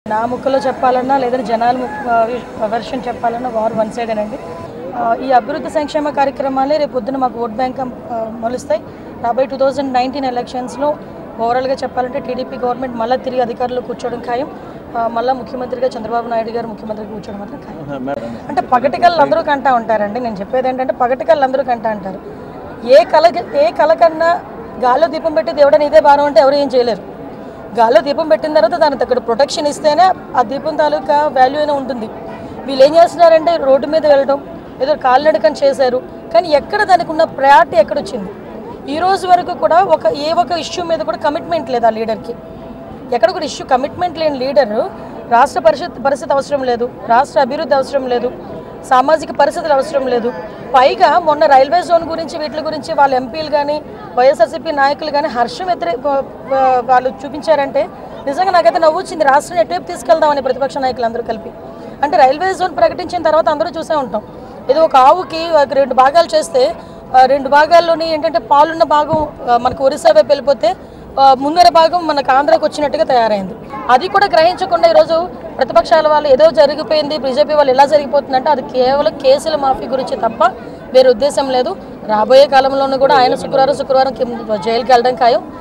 నా ముక్కలో చెప్పాలన్నా లేదంటే జనాల వెర్షన్ చెప్పాలన్నా వార్ వన్ సైడేనండి. ఈ అభివృద్ధి సంక్షేమ కార్యక్రమాలే రేపు పొద్దున మాకు ఓట్ బ్యాంక్ మొలుస్తాయి. రాబోయే 2019 ఎలక్షన్స్లో ఓవరాల్గా చెప్పాలంటే టీడీపీ గవర్నమెంట్ మళ్ళీ తిరిగి అధికారులు కూర్చోవడం ఖాయం. మళ్ళీ ముఖ్యమంత్రిగా చంద్రబాబు నాయుడు గారు ముఖ్యమంత్రిగా కూర్చోవడం మాత్రం ఖాయం. అంటే పగటికల్లు అందరూ కంటా ఉంటారండి. నేను చెప్పేది ఏంటంటే పగటికల్లు అందరూ కంటా అంటారు. ఏ కళ కన్నా గాల్లో దీపం పెట్టి దేవుడని ఇదే భారం అంటే ఎవరు ఏం చేయలేరు. గాల్లో దీపం పెట్టిన తర్వాత దానికి తగ్గ ప్రొటెక్షన్ ఇస్తేనే ఆ దీపం తాలూకా వాల్యూ అయినా ఉంటుంది. వీళ్ళు ఏం చేస్తున్నారంటే రోడ్డు మీద వెళ్ళడం ఏదో కాలినడకని చేశారు, కానీ ఎక్కడ దానికి ఉన్న ప్రయారిటీ ఎక్కడొచ్చింది? ఈ రోజు వరకు కూడా ఏ ఒక ఇష్యూ మీద కూడా కమిట్మెంట్ లేదు ఆ లీడర్కి. ఎక్కడ కూడా ఇష్యూ కమిట్మెంట్ లేని లీడరు రాష్ట్ర పరిస్థితి అవసరం లేదు, రాష్ట్ర అభివృద్ధి అవసరం లేదు, సామాజిక పరిస్థితులు అవసరం లేదు. పైగా మొన్న రైల్వే జోన్ గురించి వీటి గురించి వాళ్ళ ఎంపీలు కానీ వైఎస్ఆర్సీపీ నాయకులు కానీ హర్షం వాళ్ళు చూపించారంటే నిజంగా నాకైతే నవ్వు వచ్చింది. రాష్ట్రాన్ని ఎటువైపు తీసుకెళ్దామని ప్రతిపక్ష నాయకులు అందరూ కలిపి. అంటే రైల్వే జోన్ ప్రకటించిన తర్వాత అందరూ చూసే ఉంటాం, ఏదో ఒక ఆవుకి 2 భాగాలు చేస్తే 2 భాగాల్లోని ఏంటంటే పాలున్న భాగం మనకు ఒరిస్సా వైపు వెళ్ళిపోతే ముందర భాగం మనకు ఆంధ్రాకి వచ్చినట్టుగా తయారైంది. అది కూడా గ్రహించకుండా ఈరోజు ప్రతిపక్షాల వాళ్ళు ఏదో జరిగిపోయింది, బీజేపీ వాళ్ళు ఎలా జరిగిపోతుందంటే అది కేవలం కేసుల మాఫీ గురించి తప్ప వేరే ఉద్దేశం లేదు. రాబోయే కాలంలోనూ కూడా ఆయన శుక్రవారం జైలుకి వెళ్ళడం ఖాయం.